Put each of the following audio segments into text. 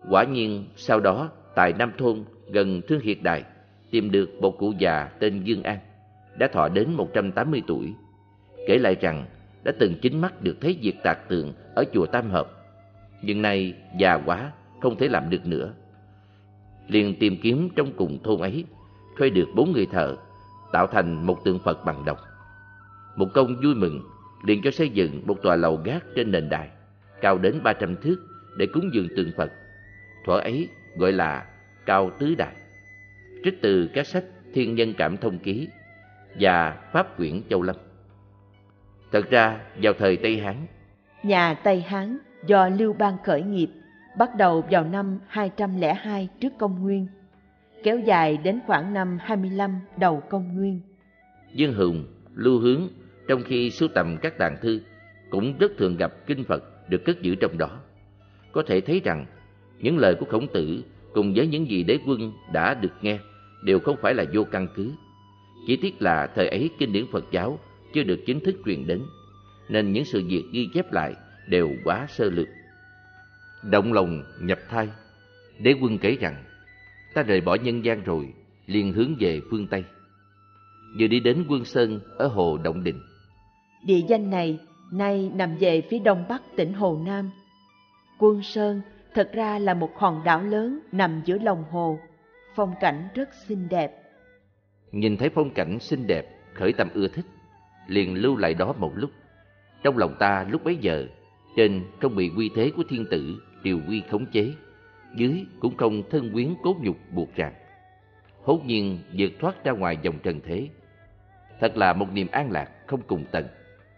Quả nhiên sau đó tại Nam Thôn gần Thương Hiệt Đài tìm được một cụ già tên Dương An, đã thọ đến 180 tuổi, kể lại rằng đã từng chính mắt được thấy việc tạc tượng ở chùa Tam Hợp, nhưng nay già quá không thể làm được nữa. Liền tìm kiếm trong cùng thôn ấy, thuê được 4 người thợ tạo thành một tượng Phật bằng đồng. Một công vui mừng, liền cho xây dựng một tòa lầu gác trên nền đài cao đến 300 thước để cúng dường tượng Phật. Thuở ấy gọi là Cao Tứ Đài, trích từ các sách Thiên Nhân Cảm Thông Ký và Pháp Quyển Châu Lâm. Thật ra vào thời Tây Hán, nhà Tây Hán do Lưu Bang khởi nghiệp, bắt đầu vào năm 202 trước công nguyên, kéo dài đến khoảng năm 25 đầu công nguyên. Dương Hùng, Lưu Hướng trong khi sưu tầm các tàng thư cũng rất thường gặp kinh Phật được cất giữ trong đó. Có thể thấy rằng những lời của Khổng Tử cùng với những gì Đế Quân đã được nghe đều không phải là vô căn cứ. Chỉ tiếc là thời ấy kinh điển Phật giáo chưa được chính thức truyền đến, nên những sự việc ghi chép lại đều quá sơ lược. Động lòng nhập thai, Đế Quân kể rằng: ta rời bỏ nhân gian rồi, liền hướng về phương Tây. Vừa đi đến Quân Sơn ở hồ Động Đình. Địa danh này nay nằm về phía đông bắc tỉnh Hồ Nam. Quân Sơn thật ra là một hòn đảo lớn nằm giữa lòng hồ, phong cảnh rất xinh đẹp. Nhìn thấy phong cảnh xinh đẹp, khởi tâm ưa thích, liền lưu lại đó một lúc. Trong lòng ta lúc bấy giờ, trên không bị uy thế của thiên tử triều uy khống chế, dưới cũng không thân quyến cốt nhục buộc ràng, hốt nhiên vượt thoát ra ngoài dòng trần thế. Thật là một niềm an lạc không cùng tận.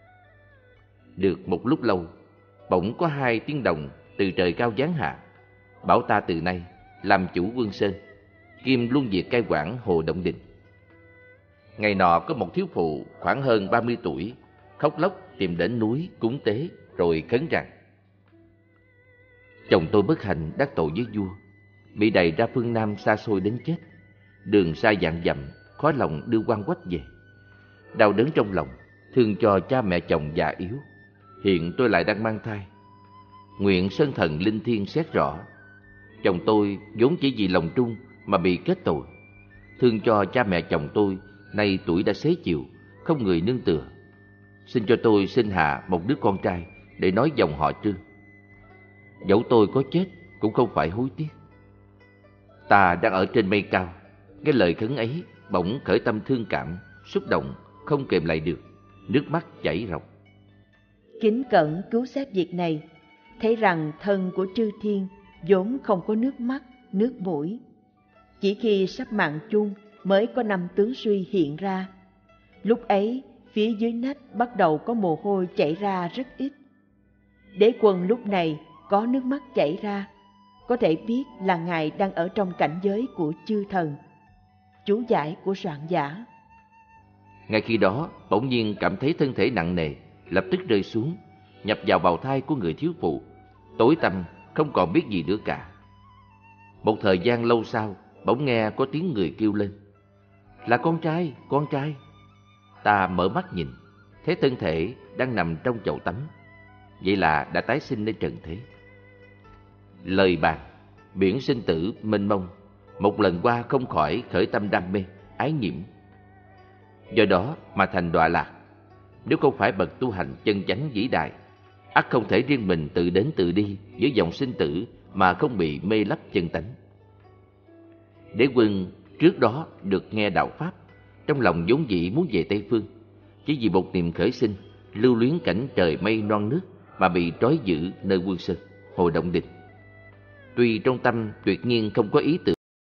Được một lúc lâu, bỗng có 2 tiếng đồng từ trời cao giáng hạ, bảo ta từ nay làm chủ Quân Sơn, kiêm luôn việc cai quản hồ Động Đình. Ngày nọ có một thiếu phụ khoảng hơn 30 tuổi khóc lóc tìm đến núi cúng tế, rồi khấn rằng: chồng tôi bất hạnh đắc tội với vua, bị đày ra phương Nam xa xôi đến chết, đường xa vạn dặm, khó lòng đưa quan quách về. Đau đớn trong lòng, thương cho cha mẹ chồng già yếu. Hiện tôi lại đang mang thai, nguyện sơn thần linh thiêng xét rõ. Chồng tôi vốn chỉ vì lòng trung mà bị kết tội, thương cho cha mẹ chồng tôi nay tuổi đã xế chiều, không người nương tựa. Xin cho tôi sinh hạ một đứa con trai để nói dòng họ Trương. Dẫu tôi có chết cũng không phải hối tiếc. Ta đang ở trên mây cao, nghe lời khấn ấy, bỗng khởi tâm thương cảm, xúc động không kềm lại được, nước mắt chảy ròng. Kính cẩn cứu xét việc này, thấy rằng thân của Chư Thiên vốn không có nước mắt, nước mũi. Chỉ khi sắp mạng chung mới có 5 tướng suy hiện ra. Lúc ấy, phía dưới nách bắt đầu có mồ hôi chảy ra rất ít. Đế Quân lúc này có nước mắt chảy ra, có thể biết là Ngài đang ở trong cảnh giới của chư thần. Chú giải của soạn giả. Ngay khi đó, bỗng nhiên cảm thấy thân thể nặng nề, lập tức rơi xuống, nhập vào bào thai của người thiếu phụ, tối tăm không còn biết gì nữa cả. Một thời gian lâu sau, bỗng nghe có tiếng người kêu lên: là con trai, con trai. Ta mở mắt nhìn, thấy thân thể đang nằm trong chậu tắm. Vậy là đã tái sinh lên trần thế. Lời bàn, biển sinh tử mênh mông, một lần qua không khỏi khởi tâm đam mê, ái nhiễm. Do đó mà thành đọa lạc. Nếu không phải bậc tu hành chân chánh vĩ đại, ắt không thể riêng mình tự đến tự đi với dòng sinh tử mà không bị mê lấp chân tánh. Đế Quân trước đó được nghe đạo pháp, trong lòng vốn dĩ muốn về Tây Phương, chỉ vì một niềm khởi sinh, lưu luyến cảnh trời mây non nước mà bị trói giữ nơi Quân Sơn, hồ Động Đình. Tuy trong tâm tuyệt nhiên không có ý tưởng,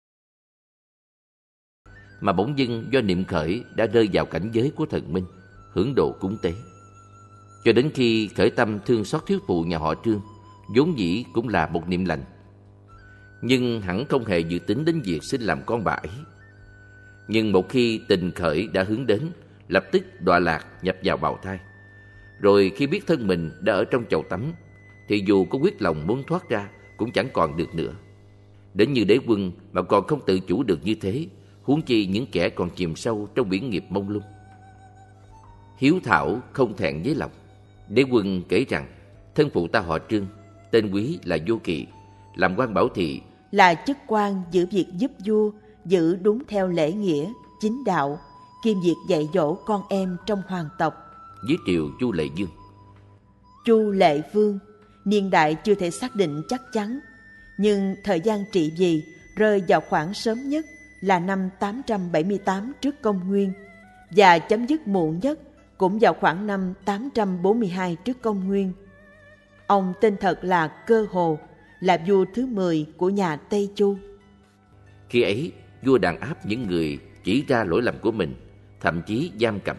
mà bỗng dưng do niệm khởi đã rơi vào cảnh giới của thần minh, hưởng độ cúng tế. Cho đến khi khởi tâm thương xót thiếu phụ nhà họ Trương, vốn dĩ cũng là một niệm lành, nhưng hẳn không hề dự tính đến việc sinh làm con bà ấy. Nhưng một khi tình khởi đã hướng đến, lập tức đọa lạc nhập vào bào thai. Rồi khi biết thân mình đã ở trong chậu tắm, thì dù có quyết lòng muốn thoát ra cũng chẳng còn được nữa. Đến như Đế Quân mà còn không tự chủ được như thế, huống chi những kẻ còn chìm sâu trong biển nghiệp mông lung. Hiếu thảo không thẹn với lòng. Đế Quân kể rằng thân phụ ta họ Trương, tên quý là Vô Kỵ, làm quan bảo thị là chức quan giữ việc giúp vua giữ đúng theo lễ nghĩa, chính đạo, kiêm việc dạy dỗ con em trong hoàng tộc. dưới triều Chu Lệ Vương. Chu Lệ Vương, niên đại chưa thể xác định chắc chắn, nhưng thời gian trị vì rơi vào khoảng sớm nhất là năm 878 trước công nguyên và chấm dứt muộn nhất cũng vào khoảng năm 842 trước công nguyên. Ông tên thật là Cơ Hồ, là vua thứ 10 của nhà Tây Chu. Khi ấy, vua đàn áp những người chỉ ra lỗi lầm của mình, thậm chí giam cầm.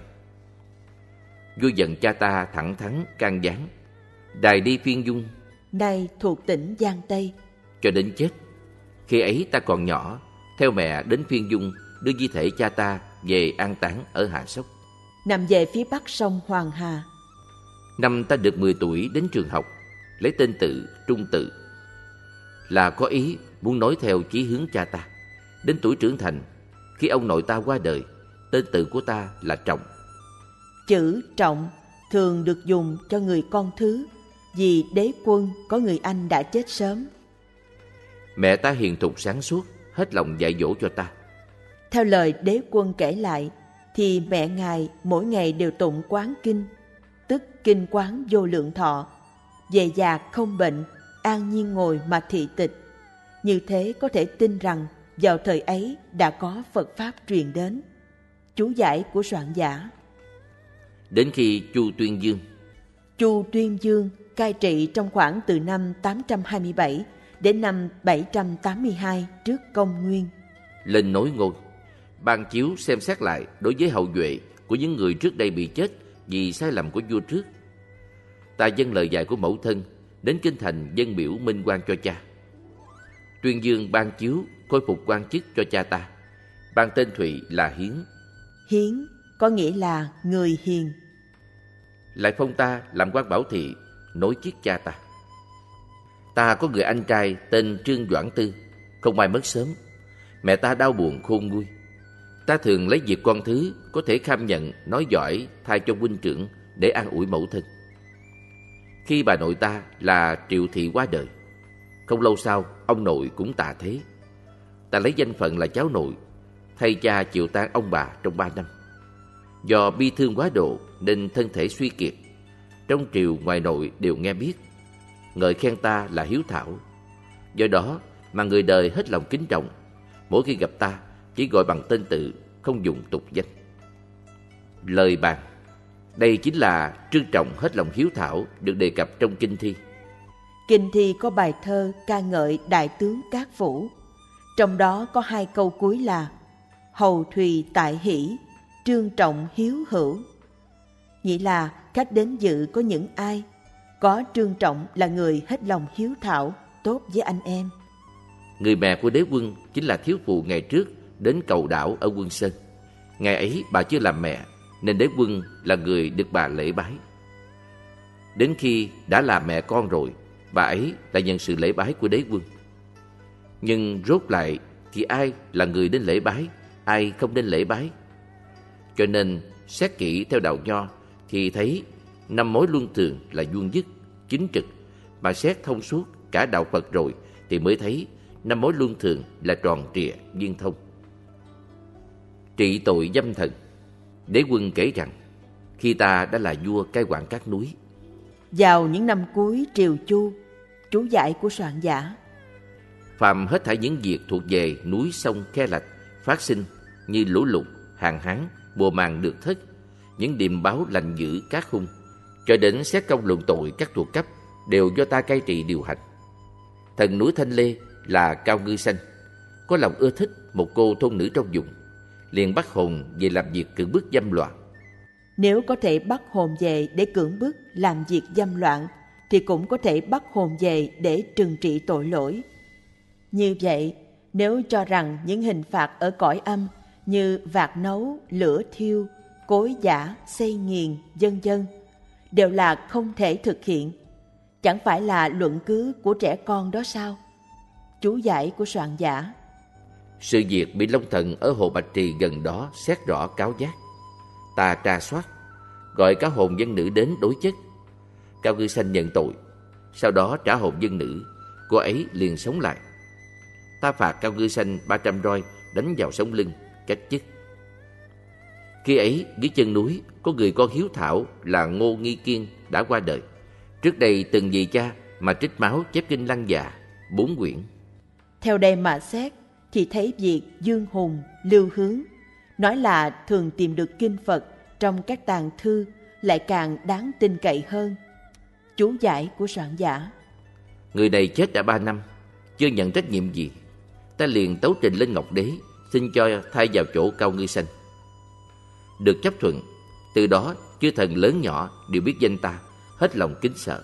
Vua giận cha ta thẳng thắn can gián, đày đi Phiên Dung, nay thuộc tỉnh Giang Tây, cho đến chết. Khi ấy ta còn nhỏ, theo mẹ đến Phiên Dung đưa di thể cha ta về an táng ở Hạ Sóc, nằm về phía bắc sông Hoàng Hà. Năm ta được 10 tuổi đến trường học, lấy tên tự Trung Tự, là có ý muốn nói theo chí hướng cha ta. Đến tuổi trưởng thành, khi ông nội ta qua đời, tên tự của ta là Trọng. Chữ Trọng thường được dùng cho người con thứ, vì đế quân có người anh đã chết sớm. Mẹ ta hiền thục sáng suốt, hết lòng dạy dỗ cho ta. Theo lời đế quân kể lại, thì mẹ ngài mỗi ngày đều tụng quán kinh, tức kinh quán vô lượng thọ, về già không bệnh, an nhiên ngồi mà thị tịch. Như thế có thể tin rằng vào thời ấy đã có Phật Pháp truyền đến. Chú giải của soạn giả. Đến khi Chu Tuyên Dương. Chu Tuyên Dương cai trị trong khoảng từ năm 827 đến năm 782 trước công nguyên. Lên nối ngôi, ban chiếu xem xét lại đối với hậu duệ của những người trước đây bị chết vì sai lầm của vua trước. Ta dâng lời dạy của mẫu thân đến kinh thành dâng biểu minh oan cho cha. Tuyên Dương ban chiếu khôi phục quan chức cho cha ta, ban tên Thụy là Hiến. Hiến có nghĩa là người hiền. Lại phong ta làm quan bảo thị nối chiếc cha ta. Ta có người anh trai tên Trương Doãn Tư, không may mất sớm. Mẹ ta đau buồn khôn nguôi. Ta thường lấy việc con thứ có thể kham nhận, nói giỏi thay cho huynh trưởng để an ủi mẫu thân. Khi bà nội ta là Triệu Thị qua đời, không lâu sau ông nội cũng tạ thế. Ta lấy danh phận là cháu nội, thay cha chịu tang ông bà trong 3 năm. Do bi thương quá độ nên thân thể suy kiệt, trong triều ngoài nội đều nghe biết, ngợi khen ta là hiếu thảo. Do đó mà người đời hết lòng kính trọng, mỗi khi gặp ta chỉ gọi bằng tên tự, không dùng tục danh. Lời bàn, đây chính là Trương Trọng hết lòng hiếu thảo được đề cập trong kinh thi. Kinh thi có bài thơ ca ngợi đại tướng Cát Phủ, trong đó có 2 câu cuối là hầu thùy tại hỷ, Trương Trọng hiếu hữu. Nghĩa là khách đến dự có những ai, có Trương Trọng là người hết lòng hiếu thảo, tốt với anh em. Người mẹ của đế quân chính là thiếu phụ ngày trước đến cầu đảo ở Quân Sơn. Ngày ấy bà chưa làm mẹ, nên đế quân là người được bà lễ bái. Đến khi đã là mẹ con rồi, bà ấy lại nhận sự lễ bái của đế quân. Nhưng rốt lại thì ai là người đến lễ bái, ai không đến lễ bái? Cho nên xét kỹ theo đạo Nho thì thấy 5 mối luân thường là vuông vức, chính trực, mà xét thông suốt cả đạo Phật rồi thì mới thấy 5 mối luân thường là tròn trịa, viên thông. Trị tội dâm thần. Đế quân kể rằng khi ta đã là vua cai quản các núi. Vào những năm cuối triều Chu, chú giải của soạn giả. Phàm hết thảy những việc thuộc về núi sông khe lạch phát sinh như lũ lụt, hạn hán, mùa màng được thất, những điềm báo lành dữ các hung, cho đến xét công luận tội các thuộc cấp đều do ta cai trị điều hành. Thần núi Thanh Lê là Cao Ngư Xanh, có lòng ưa thích một cô thôn nữ trong vùng, liền bắt hồn về làm việc cưỡng bức dâm loạn. Nếu có thể bắt hồn về để cưỡng bức làm việc dâm loạn, thì cũng có thể bắt hồn về để trừng trị tội lỗi. Như vậy, nếu cho rằng những hình phạt ở cõi âm như vạc nấu, lửa thiêu, cối giã, xây nghiền, vân vân đều là không thể thực hiện, chẳng phải là luận cứ của trẻ con đó sao? Chú giải của soạn giả. Sự việc bị Long Thần ở Hồ Bạch Trì gần đó xét rõ cáo giác. Ta tra soát, gọi cáo hồn dân nữ đến đối chất. Cao Ngư Xanh nhận tội, sau đó trả hồn dân nữ, cô ấy liền sống lại. Ta phạt Cao Ngư Xanh 300 roi đánh vào sống lưng, cách chức. Khi ấy dưới chân núi có người con hiếu thảo là Ngô Nghi Kiên đã qua đời. Trước đây từng vì cha mà trích máu chép kinh Lăng Già 4 quyển. Theo đây mà xét thì thấy việc Dương Hùng, Lưu Hướng nói là thường tìm được kinh Phật trong các tàng thư lại càng đáng tin cậy hơn. Chú giải của soạn giả: Người này chết đã 3 năm, chưa nhận trách nhiệm gì. Ta liền tấu trình lên Ngọc Đế, xin cho thay vào chỗ Cao Ngư Xanh. Được chấp thuận, từ đó chư thần lớn nhỏ đều biết danh ta, hết lòng kính sợ.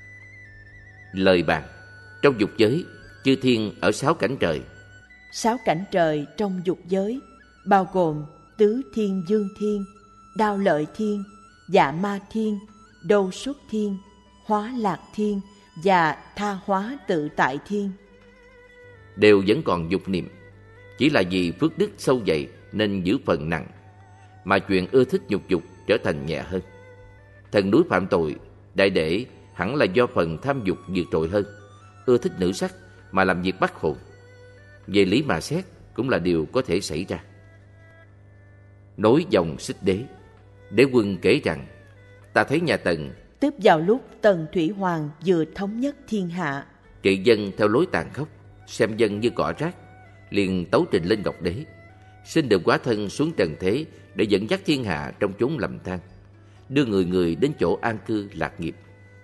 Lời bàn: trong dục giới, chư thiên ở 6 cảnh trời. 6 cảnh trời trong dục giới bao gồm Tứ Thiên Dương Thiên, Đao Lợi Thiên, Dạ Ma Thiên, Đâu Xuất Thiên, Hóa Lạc Thiên và Tha Hóa Tự Tại Thiên. Đều vẫn còn dục niệm, chỉ là vì phước đức sâu dày nên giữ phần nặng, mà chuyện ưa thích nhục dục trở thành nhẹ hơn. Thần núi phạm tội, đại đệ hẳn là do phần tham dục vượt trội hơn, ưa thích nữ sắc mà làm việc bắt hồn. Về lý mà xét cũng là điều có thể xảy ra. Nối dòng Xích Đế, Đế quân kể rằng: ta thấy nhà Tần, tức vào lúc Tần Thủy Hoàng vừa thống nhất thiên hạ, trị dân theo lối tàn khốc, xem dân như cỏ rác, liền tấu trình lên Ngọc Đế, xin được hóa thân xuống trần thế để dẫn dắt thiên hạ trong chốn lầm than, đưa người người đến chỗ an cư lạc nghiệp.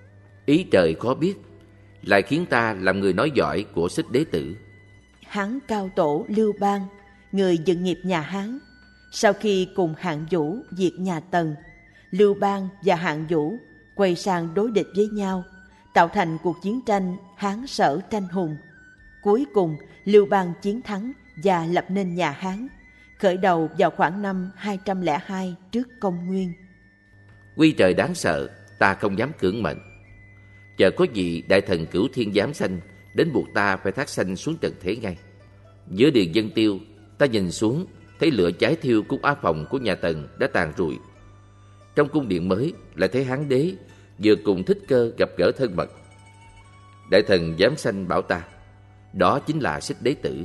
Ý trời khó biết, lại khiến ta làm người nói giỏi của Xích Đế tử. Hán cao tổ Lưu Bang, người dựng nghiệp nhà Hán, sau khi cùng Hạng Vũ diệt nhà Tần, Lưu Bang và Hạng Vũ quay sang đối địch với nhau, tạo thành cuộc chiến tranh Hán Sở tranh hùng. Cuối cùng Lưu Bang chiến thắng và lập nên nhà Hán, khởi đầu vào khoảng năm 202 trước công nguyên. Quy trời đáng sợ, ta không dám cưỡng mệnh. Chờ có vị đại thần Cửu Thiên giám sanh đến buộc ta phải thác sanh xuống trần thế ngay. Giữa điền Vân Tiêu, ta nhìn xuống thấy lửa cháy thiêu cung á phòng của nhà Tần đã tàn rụi. Trong cung điện mới lại thấy Hán Đế vừa cùng Thích Cơ gặp gỡ thân mật. Đại thần giám sanh bảo ta, đó chính là Xích Đế tử.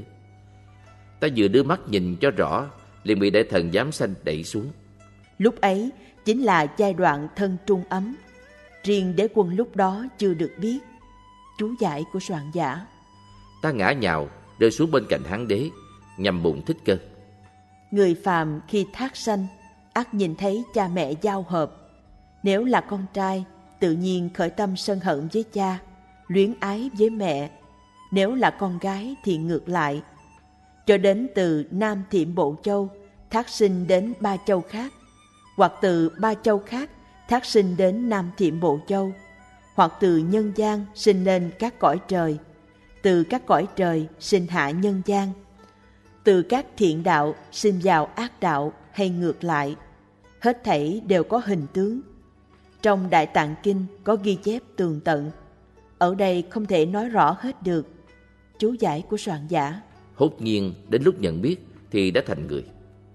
Ta vừa đưa mắt nhìn cho rõ, liền bị đại thần giám sanh đẩy xuống. Lúc ấy chính là giai đoạn thân trung ấm, riêng đế quân lúc đó chưa được biết. Chú giải của soạn giả: ta ngã nhào rơi xuống bên cạnh Hán Đế, nhằm bụng Thích Cơ. Người phàm khi thác sanh ắt nhìn thấy cha mẹ giao hợp. Nếu là con trai, tự nhiên khởi tâm sân hận với cha, luyến ái với mẹ. Nếu là con gái thì ngược lại. Cho đến từ Nam Thiểm Bộ Châu thác sinh đến Ba Châu khác, hoặc từ Ba Châu khác thác sinh đến Nam Thiểm Bộ Châu, hoặc từ nhân gian sinh lên các cõi trời, từ các cõi trời sinh hạ nhân gian, từ các thiện đạo sinh vào ác đạo hay ngược lại. Hết thảy đều có hình tướng. Trong Đại Tạng Kinh có ghi chép tường tận. Ở đây không thể nói rõ hết được. Chú giải của soạn giả: Hốt nhiên đến lúc nhận biết thì đã thành người.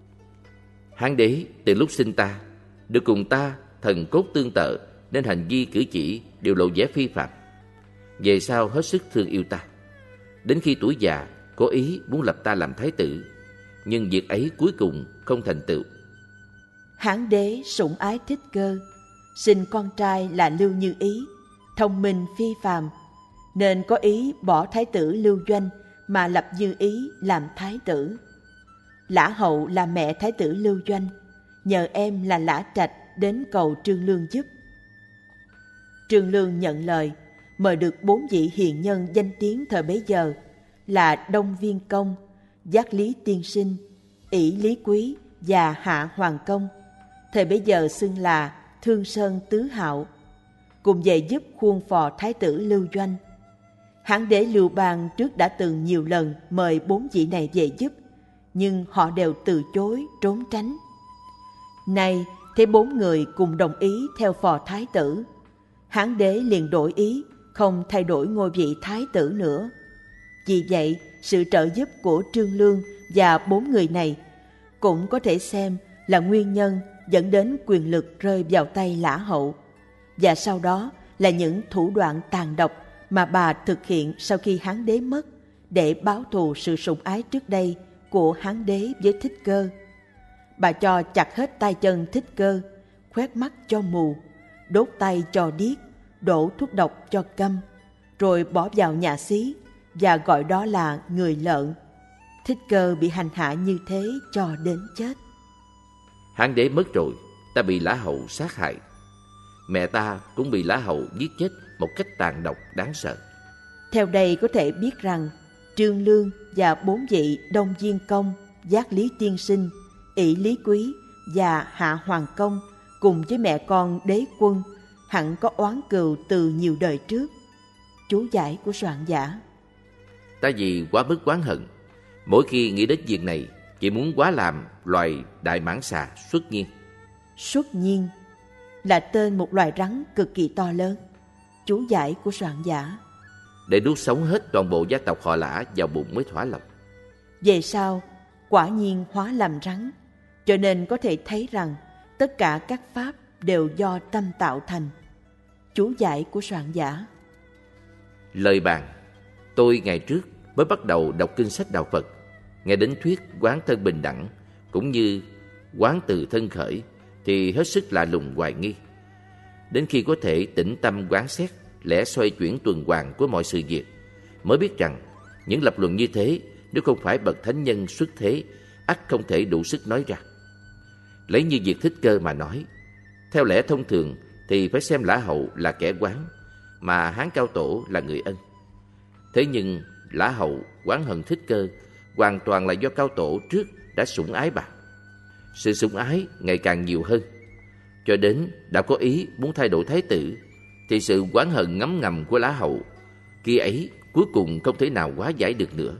Hán Đế từ lúc sinh ta được cùng ta thần cốt tương tự, nên hành vi cử chỉ đều lộ vẻ phi phạm. Về sau hết sức thương yêu ta. Đến khi tuổi già có ý muốn lập ta làm thái tử, nhưng việc ấy cuối cùng không thành tựu. Hán Đế sủng ái Thích Cơ, sinh con trai là Lưu Như Ý, thông minh phi phàm, nên có ý bỏ thái tử Lưu Doanh mà lập Như Ý làm thái tử. Lã Hậu là mẹ thái tử Lưu Doanh, nhờ em là Lã Trạch đến cầu Trương Lương giúp. Trương Lương nhận lời, mời được 4 vị hiền nhân danh tiếng thời bấy giờ là Đông Viên Công, Giác Lý Tiên Sinh, ỷ Lý Quý và Hạ Hoàng Công, thời bấy giờ xưng là Thương Sơn Tứ Hạo, cùng về giúp khuôn phò thái tử Lưu Doanh. Hán Đế Lưu Bang trước đã từng nhiều lần mời 4 vị này về giúp, nhưng họ đều từ chối trốn tránh. Nay thấy 4 người cùng đồng ý theo phò thái tử, Hán Đế liền đổi ý, không thay đổi ngôi vị thái tử nữa. Vì vậy, sự trợ giúp của Trương Lương và 4 người này cũng có thể xem là nguyên nhân dẫn đến quyền lực rơi vào tay Lã Hậu, và sau đó là những thủ đoạn tàn độc mà bà thực hiện sau khi Hán đế mất để báo thù sự sủng ái trước đây của Hán đế với Thích Cơ. Bà cho chặt hết tay chân Thích Cơ, khoét mắt cho mù, đốt tay cho điếc, đổ thuốc độc cho câm, rồi bỏ vào nhà xí và gọi đó là người lợn. Thích Cơ bị hành hạ như thế cho đến chết. Hán đế mất rồi, ta bị Lã Hậu sát hại. Mẹ ta cũng bị Lã Hậu giết chết một cách tàn độc đáng sợ. Theo đây có thể biết rằng Trương Lương và 4 vị Đông Diên Công, Giác Lý Tiên Sinh, Ỷ Lý Quý và Hạ Hoàng Công cùng với mẹ con Đế Quân hẳn có oán cừu từ nhiều đời trước. Chú giải của soạn giả. Ta vì quá mức oán hận, mỗi khi nghĩ đến việc này, chỉ muốn hóa làm loài đại mãng xà Xuất Nhiên. Xuất Nhiên là tên một loài rắn cực kỳ to lớn. Chú giải của soạn giả. Để nuốt sống hết toàn bộ gia tộc họ Lã vào bụng mới thỏa lòng. Về sau, quả nhiên hóa làm rắn, cho nên có thể thấy rằng tất cả các pháp đều do tâm tạo thành. Chú giải của soạn giả. Lời bàn. Tôi ngày trước mới bắt đầu đọc kinh sách đạo Phật, nghe đến thuyết quán thân bình đẳng cũng như quán từ thân khởi thì hết sức lạ lùng hoài nghi. Đến khi có thể tĩnh tâm quán xét lẽ xoay chuyển tuần hoàn của mọi sự việc, mới biết rằng những lập luận như thế nếu không phải bậc thánh nhân xuất thế, ắt không thể đủ sức nói ra. Lấy như việc Thích Cơ mà nói, theo lẽ thông thường thì phải xem Lã Hậu là kẻ oán, mà Hán Cao Tổ là người ân. Thế nhưng Lã Hậu oán hận Thích Cơ hoàn toàn là do Cao Tổ trước đã sủng ái bà. Sự sủng ái ngày càng nhiều hơn, cho đến đã có ý muốn thay đổi thái tử, thì sự oán hận ngấm ngầm của Lã Hậu khi ấy cuối cùng không thể nào hóa giải được nữa.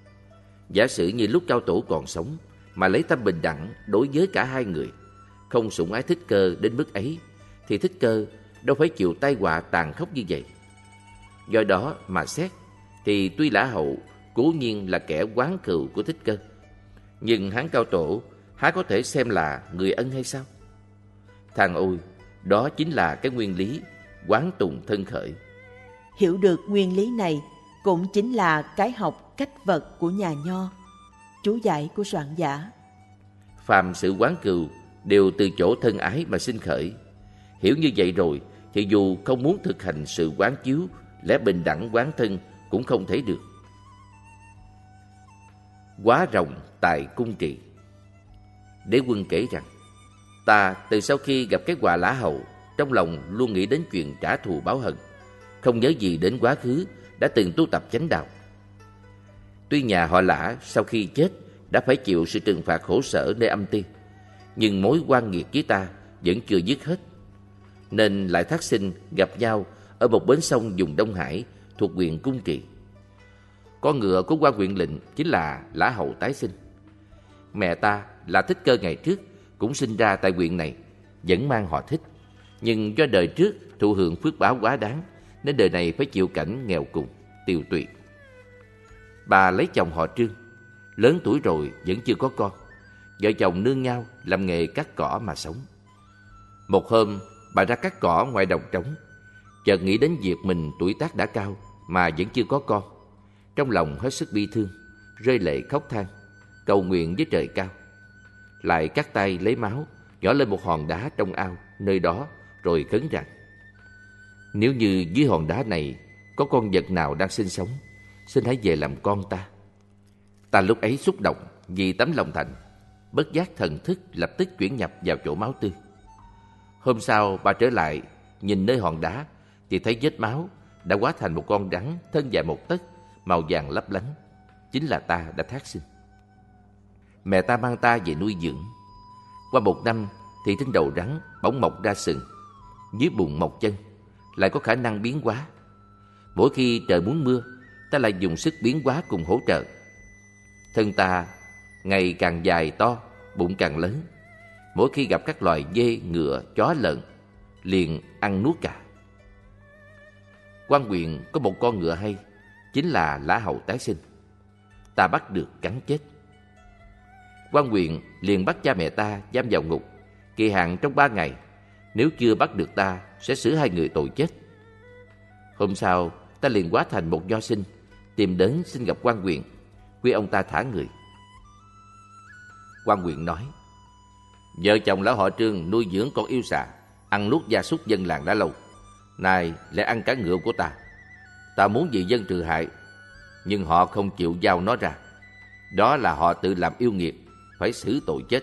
Giả sử như lúc Cao Tổ còn sống mà lấy tâm bình đẳng đối với cả hai người, không sủng ái Thích Cơ đến mức ấy, thì Thích Cơ đâu phải chịu tai họa tàn khốc như vậy. Do đó mà xét thì tuy Lã Hậu cố nhiên là kẻ oán cừu của Thích Cơ, nhưng Hán Cao Tổ há có thể xem là người ân hay sao? Thằng ôi, đó chính là cái nguyên lý quán tùng thân khởi. Hiểu được nguyên lý này cũng chính là cái học cách vật của nhà Nho. Chú giải của soạn giả. Phàm sự quán cừu đều từ chỗ thân ái mà sinh khởi. Hiểu như vậy rồi thì dù không muốn thực hành sự quán chiếu lẽ bình đẳng quán thân cũng không thể được. Quá rồng tại cung trị. Đế Quân kể rằng, ta từ sau khi gặp cái quả Lã Hậu, trong lòng luôn nghĩ đến chuyện trả thù báo hận, không nhớ gì đến quá khứ đã từng tu tập chánh đạo. Tuy nhà họ Lã sau khi chết đã phải chịu sự trừng phạt khổ sở nơi âm ti, nhưng mối oan nghiệt với ta vẫn chưa dứt hết, nên lại thác sinh gặp nhau ở một bến sông vùng Đông Hải thuộc huyện Cung Trị. Con ngựa của quan huyện lệnh chính là Lã Hậu tái sinh. Mẹ ta là Thích Cơ ngày trước cũng sinh ra tại huyện này, vẫn mang họ Thích, nhưng do đời trước thụ hưởng phước báo quá đáng nên đời này phải chịu cảnh nghèo cùng, tiều tụy. Bà lấy chồng họ Trương, lớn tuổi rồi vẫn chưa có con. Vợ chồng nương nhau làm nghề cắt cỏ mà sống. Một hôm bà ra cắt cỏ ngoài đồng trống, chợt nghĩ đến việc mình tuổi tác đã cao mà vẫn chưa có con. Trong lòng hết sức bi thương, rơi lệ khóc than, cầu nguyện với trời cao. Lại cắt tay lấy máu nhỏ lên một hòn đá trong ao nơi đó, rồi khấn rằng: nếu như dưới hòn đá này có con vật nào đang sinh sống, xin hãy về làm con ta. Ta lúc ấy xúc động vì tấm lòng thành, bất giác thần thức lập tức chuyển nhập vào chỗ máu tươi. Hôm sau bà trở lại nhìn nơi hòn đá thì thấy vết máu đã hóa thành một con rắn thân dài 1 tấc, màu vàng lấp lánh. Chính là ta đã thác sinh. Mẹ ta mang ta về nuôi dưỡng. Qua 1 năm thì trên đầu rắn bỗng mọc ra sừng, dưới bụng mọc chân, lại có khả năng biến hóa. Mỗi khi trời muốn mưa, ta lại dùng sức biến hóa cùng hỗ trợ. Thân ta ngày càng dài to, bụng càng lớn. Mỗi khi gặp các loài dê, ngựa, chó, lợn, liền ăn nuốt cả. Quan huyện có một con ngựa hay, chính là Lã Hậu tái sinh. Ta bắt được cắn chết. Quan huyện liền bắt cha mẹ ta giam vào ngục, kỳ hạn trong 3 ngày. Nếu chưa bắt được ta sẽ xử 2 người tội chết. Hôm sau ta liền hóa thành một nho sinh, tìm đến xin gặp quan huyện, khuyên ông ta thả người. Quan huyện nói: vợ chồng lão họ Trương nuôi dưỡng con yêu xà, ăn nuốt gia súc dân làng đã lâu, nay lại ăn cả ngựa của ta. Ta muốn vì dân trừ hại, nhưng họ không chịu giao nó ra. Đó là họ tự làm yêu nghiệt, phải xử tội chết.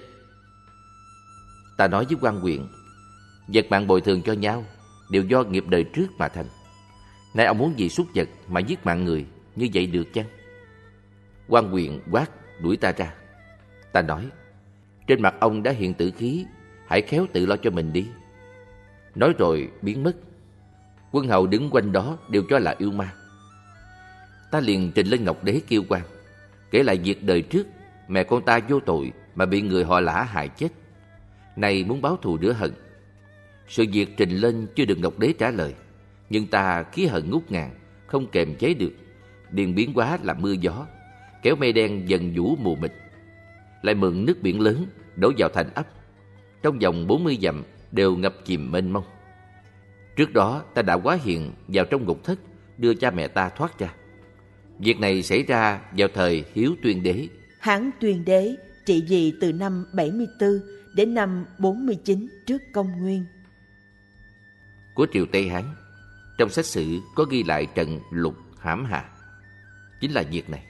Ta nói với quan huyện, vật mạng bồi thường cho nhau đều do nghiệp đời trước mà thành. Nay ông muốn vì súc vật mà giết mạng người, như vậy được chăng? Quan huyện quát đuổi ta ra. Ta nói: trên mặt ông đã hiện tử khí, hãy khéo tự lo cho mình đi. Nói rồi biến mất. Quân hầu đứng quanh đó đều cho là yêu ma. Ta liền trình lên Ngọc Đế kêu quan, kể lại việc đời trước mẹ con ta vô tội mà bị người họ Lã hại chết, nay muốn báo thù rửa hận. Sự việc trình lên chưa được Ngọc Đế trả lời, nhưng ta khí hận ngút ngàn, không kềm chế được, liền biến hóa làm mưa gió, kéo mây đen dần vũ mù mịt. Lại mượn nước biển lớn đổ vào thành ấp, trong vòng 40 dặm đều ngập chìm mênh mông. Trước đó ta đã hóa hiện vào trong ngục thất, đưa cha mẹ ta thoát ra. Việc này xảy ra vào thời Hiếu Tuyên Đế. Hán Tuyên Đế trị vì từ năm 74 đến năm 49 trước công nguyên. Của triều Tây Hán, trong sách sử có ghi lại trận lục hãm hạ, chính là việc này.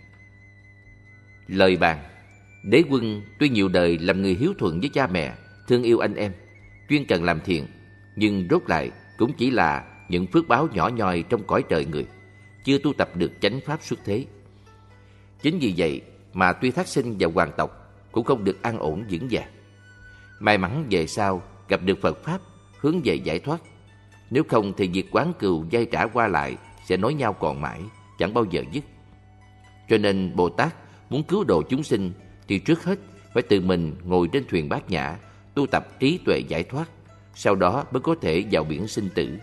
Lời bàn: đế quân tuy nhiều đời làm người hiếu thuận với cha mẹ, thương yêu anh em, chuyên cần làm thiện, nhưng rốt lại cũng chỉ là những phước báo nhỏ nhoi trong cõi trời người, chưa tu tập được chánh pháp xuất thế. Chính vì vậy mà tuy thác sinh vào hoàng tộc cũng không được an ổn vững vàng. May mắn về sau gặp được Phật pháp hướng về giải thoát. Nếu không thì việc oán cừu dây trả qua lại sẽ nối nhau còn mãi, chẳng bao giờ dứt. Cho nên Bồ Tát muốn cứu độ chúng sinh thì trước hết phải tự mình ngồi trên thuyền Bát Nhã, tu tập trí tuệ giải thoát, sau đó mới có thể vào biển sinh tử.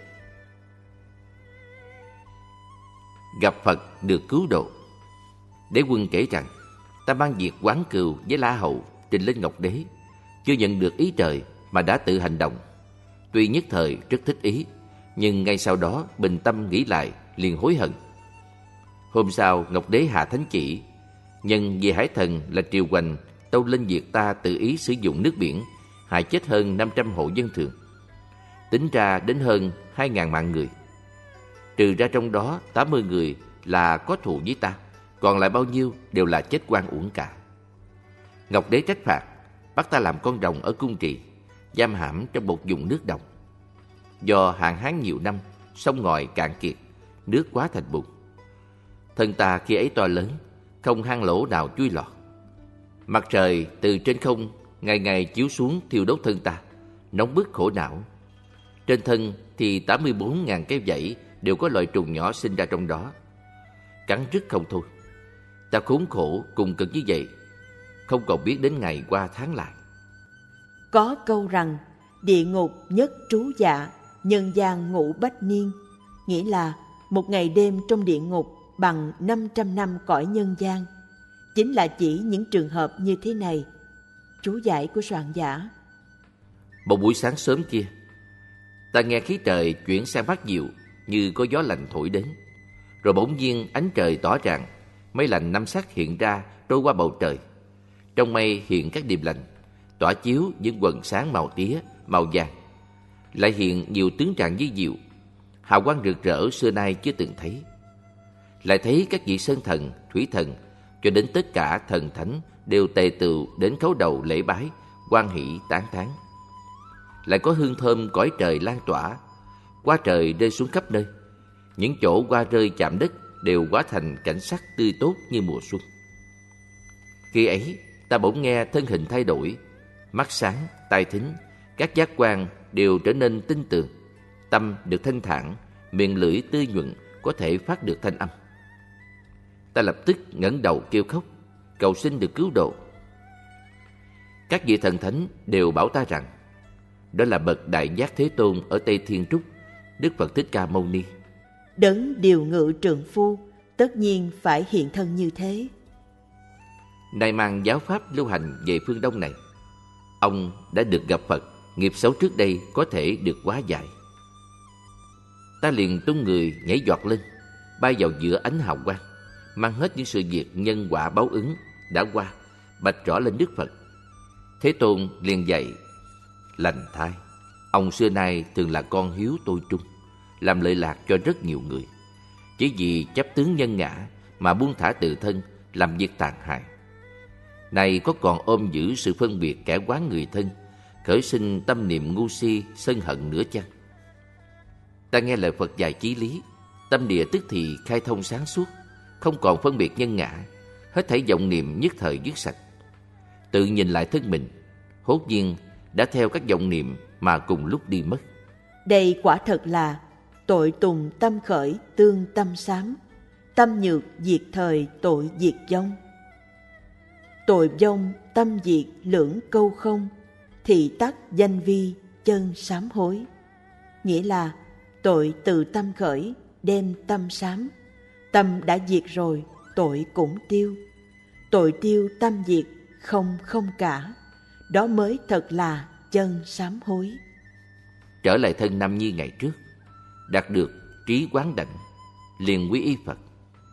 Gặp Phật được cứu độ. Đế quân kể rằng, ta mang việc oán cừu với La Hầu trình lên Ngọc Đế, chưa nhận được ý trời mà đã tự hành động. Tuy nhất thời rất thích ý, nhưng ngay sau đó bình tâm nghĩ lại, liền hối hận. Hôm sau Ngọc Đế hạ thánh chỉ, nhân vì Hải Thần là triều hoành tâu lên việc ta tự ý sử dụng nước biển, hại chết hơn 500 hộ dân thường, tính ra đến hơn 2.000 mạng người. Trừ ra trong đó 80 người là có thù với ta, còn lại bao nhiêu đều là chết oan uổng cả. Ngọc Đế trách phạt, bắt ta làm con rồng ở cung trì, giam hãm trong một vùng nước đồng. Do hạn hán nhiều năm, sông ngòi cạn kiệt, nước quá thành bùn. Thân ta khi ấy to lớn, không hang lỗ nào chui lọt. Mặt trời từ trên không ngày ngày chiếu xuống thiêu đốt thân ta, nóng bức khổ não. Trên thân thì 84.000 cái vảy đều có loại trùng nhỏ sinh ra trong đó, cắn rứt không thôi. Ta khốn khổ cùng cực như vậy, không còn biết đến ngày qua tháng lại. Có câu rằng địa ngục nhất trú dạ, nhân gian ngũ bách niên, nghĩa là một ngày đêm trong địa ngục bằng 500 năm cõi nhân gian. Chính là chỉ những trường hợp như thế này. Chú giải của soạn giả. Một buổi sáng sớm kia, ta nghe khí trời chuyển sang mát dịu, như có gió lạnh thổi đến. Rồi bỗng nhiên ánh trời tỏ rạng, mây lạnh năm sắc hiện ra trôi qua bầu trời. Trong mây hiện các điềm lành, tỏa chiếu những quầng sáng màu tía, màu vàng. Lại hiện nhiều tướng trạng vi diệu, hào quang rực rỡ xưa nay chưa từng thấy. Lại thấy các vị sơn thần, thủy thần, cho đến tất cả thần thánh đều tề tựu đến khấu đầu lễ bái, hoan hỷ tán thán. Lại có hương thơm cõi trời lan tỏa, hoa trời rơi xuống khắp nơi. Những chỗ hoa rơi chạm đất đều hóa thành cảnh sắc tươi tốt như mùa xuân. Khi ấy ta bỗng nghe thân hình thay đổi, mắt sáng, tai thính, các giác quan đều trở nên tinh tường, tâm được thanh thản, miệng lưỡi tươi nhuận, có thể phát được thanh âm. Ta lập tức ngẩng đầu kêu khóc, cầu xin được cứu độ. Các vị thần thánh đều bảo ta rằng đó là bậc Đại Giác Thế Tôn ở Tây Thiên Trúc, Đức Phật Thích Ca Mâu Ni. Đấng điều ngự trượng phu tất nhiên phải hiện thân như thế. Nay mang giáo pháp lưu hành về phương Đông này, ông đã được gặp Phật, nghiệp xấu trước đây có thể được hóa giải. Ta liền tung người nhảy giọt lên, bay vào giữa ánh hào quang, mang hết những sự việc nhân quả báo ứng đã qua, bạch rõ lên Đức Phật. Thế Tôn liền dạy: Lành thay, ông xưa nay thường là con hiếu tôi trung, làm lợi lạc cho rất nhiều người. Chỉ vì chấp tướng nhân ngã mà buông thả tự thân, làm việc tàn hại. Này có còn ôm giữ sự phân biệt kẻ quán người thân, khởi sinh tâm niệm ngu si sân hận nữa chăng? Ta nghe lời Phật dạy chí lý, tâm địa tức thì khai thông sáng suốt, không còn phân biệt nhân ngã, hết thảy vọng niệm nhất thời dứt sạch. Tự nhìn lại thân mình, hốt nhiên đã theo các vọng niệm mà cùng lúc đi mất. Đây quả thật là tội tùng tâm khởi tương tâm sám, tâm nhược diệt thời tội diệt vong. Tội vong tâm diệt lưỡng câu không, thì tắc danh vi chân sám hối. Nghĩa là tội từ tâm khởi, đem tâm sám. Tâm đã diệt rồi, tội cũng tiêu. Tội tiêu tâm diệt, không không cả. Đó mới thật là chân sám hối. Trở lại thân Nam Nhi ngày trước, đạt được trí quán đảnh, liền quy y Phật.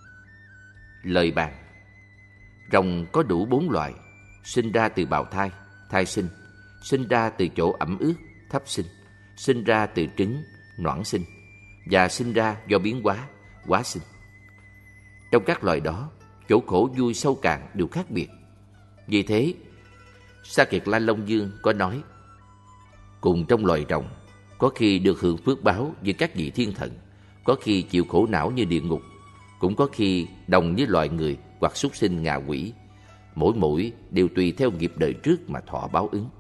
Lời bàn: rồng có đủ 4 loại: sinh ra từ bào thai, thai sinh; sinh ra từ chỗ ẩm ướt, thấp sinh; sinh ra từ trứng, noãn sinh; và sinh ra do biến hóa, hóa sinh. Trong các loài đó, chỗ khổ vui sâu cạn đều khác biệt. Vì thế, Sa Kiệt La Long Dương có nói: cùng trong loài rồng, có khi được hưởng phước báo như các vị thiên thần, có khi chịu khổ não như địa ngục, cũng có khi đồng với loài người hoặc súc sinh ngạ quỷ. Mỗi đều tùy theo nghiệp đời trước mà thọ báo ứng.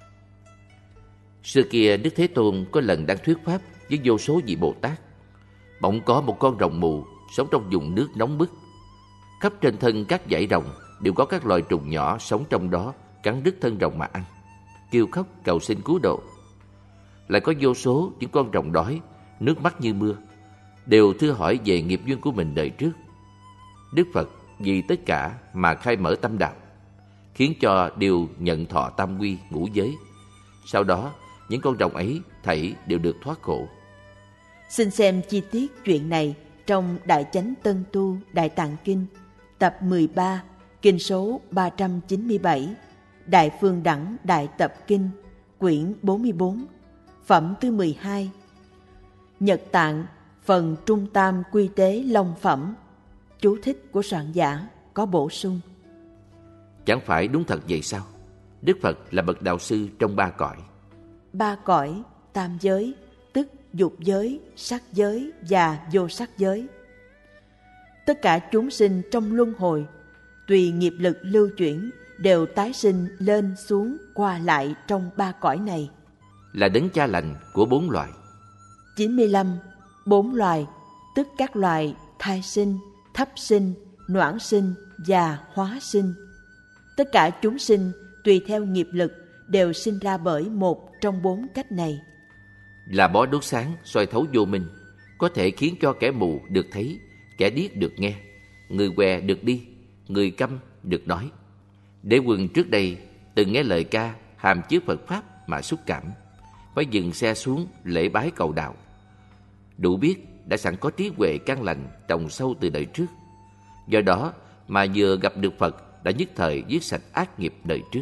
Xưa kia Đức Thế Tôn có lần đang thuyết pháp với vô số vị Bồ Tát. Bỗng có một con rồng mù sống trong vùng nước nóng bức. Khắp trên thân các dãy rồng đều có các loài trùng nhỏ sống trong đó, cắn đứt thân rồng mà ăn, kêu khóc cầu xin cứu độ. Lại có vô số những con rồng đói, nước mắt như mưa, đều thưa hỏi về nghiệp duyên của mình đời trước. Đức Phật vì tất cả mà khai mở tâm đạo, khiến cho đều nhận thọ tam quy ngũ giới. Sau đó, những con rồng ấy thảy đều được thoát khổ. Xin xem chi tiết chuyện này trong Đại Chánh Tân Tu Đại Tạng Kinh, tập 13, kinh số 397, Đại Phương Đẳng Đại Tập Kinh, quyển 44, phẩm thứ 12. Nhật Tạng, phần Trung Tam Quy Tế Long Phẩm. Chú thích của soạn giả có bổ sung: Chẳng phải đúng thật vậy sao? Đức Phật là bậc đạo sư trong 3 cõi. 3 cõi, tam giới, tức dục giới, sắc giới và vô sắc giới. Tất cả chúng sinh trong luân hồi, tùy nghiệp lực lưu chuyển, đều tái sinh lên xuống qua lại trong 3 cõi này. Là đấng cha lành của 4 loài. 95. 4 loài, tức các loài thai sinh, thấp sinh, noãn sinh và hóa sinh. Tất cả chúng sinh tùy theo nghiệp lực đều sinh ra bởi một trong 4 cách này. Là bó đuốc sáng soi thấu vô minh, có thể khiến cho kẻ mù được thấy, kẻ điếc được nghe, người què được đi, người câm được nói. Đế Quân trước đây từng nghe lời ca hàm chứa Phật Pháp mà xúc cảm, phải dừng xe xuống lễ bái cầu đạo. Đủ biết đã sẵn có trí huệ căn lành trồng sâu từ đời trước. Do đó mà vừa gặp được Phật đã nhất thời giết sạch ác nghiệp đời trước.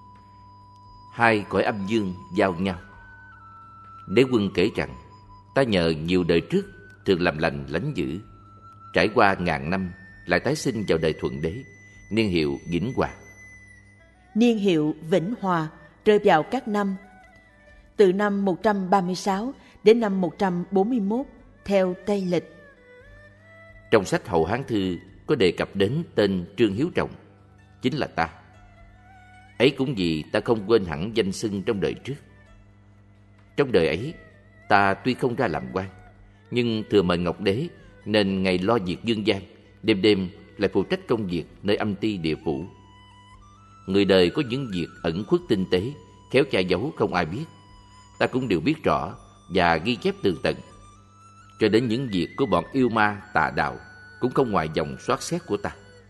2 cõi âm dương giao nhau. Đế Quân kể rằng, ta nhờ nhiều đời trước thường làm lành lánh dữ, trải qua ngàn năm lại tái sinh vào đời Thuận Đế, niên hiệu Vĩnh Hòa. Niên hiệu Vĩnh Hòa rơi vào các năm từ năm 136 đến năm 141 theo Tây Lịch. Trong sách Hậu Hán Thư có đề cập đến tên Trương Hiếu Trọng, chính là ta. Ấy cũng vì ta không quên hẳn danh xưng trong đời trước. Trong đời ấy, ta tuy không ra làm quan, nhưng thừa mệnh Ngọc Đế nên ngày lo việc dương gian, đêm đêm lại phụ trách công việc nơi âm ty địa phủ. Người đời có những việc ẩn khuất tinh tế, khéo che giấu không ai biết, ta cũng đều biết rõ và ghi chép tường tận. Cho đến những việc của bọn yêu ma tà đạo cũng không ngoài dòng soát xét của ta.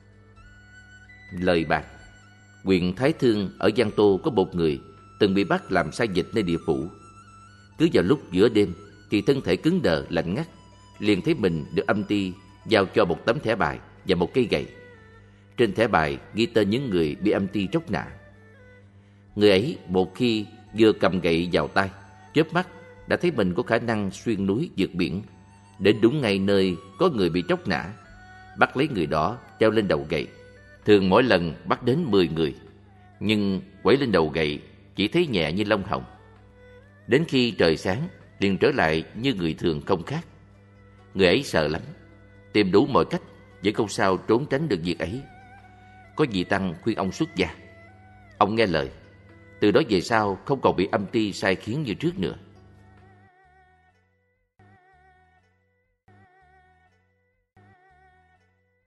Lời bạc: huyện Thái Thương ở Giang Tô có một người từng bị bắt làm sai dịch nơi địa phủ. Cứ vào lúc giữa đêm thì thân thể cứng đờ lạnh ngắt, liền thấy mình được âm ty giao cho một tấm thẻ bài và một cây gậy. Trên thẻ bài ghi tên những người bị âm ty tróc nã. Người ấy một khi vừa cầm gậy vào tay, chớp mắt đã thấy mình có khả năng xuyên núi vượt biển, đến đúng ngay nơi có người bị tróc nã, bắt lấy người đó treo lên đầu gậy. Thường mỗi lần bắt đến 10 người, nhưng quẩy lên đầu gậy chỉ thấy nhẹ như lông hồng. Đến khi trời sáng liền trở lại như người thường không khác. Người ấy sợ lắm, tìm đủ mọi cách vẫn không sao trốn tránh được việc ấy. Có vị tăng khuyên ông xuất gia. Ông nghe lời, từ đó về sau không còn bị âm ty sai khiến như trước nữa.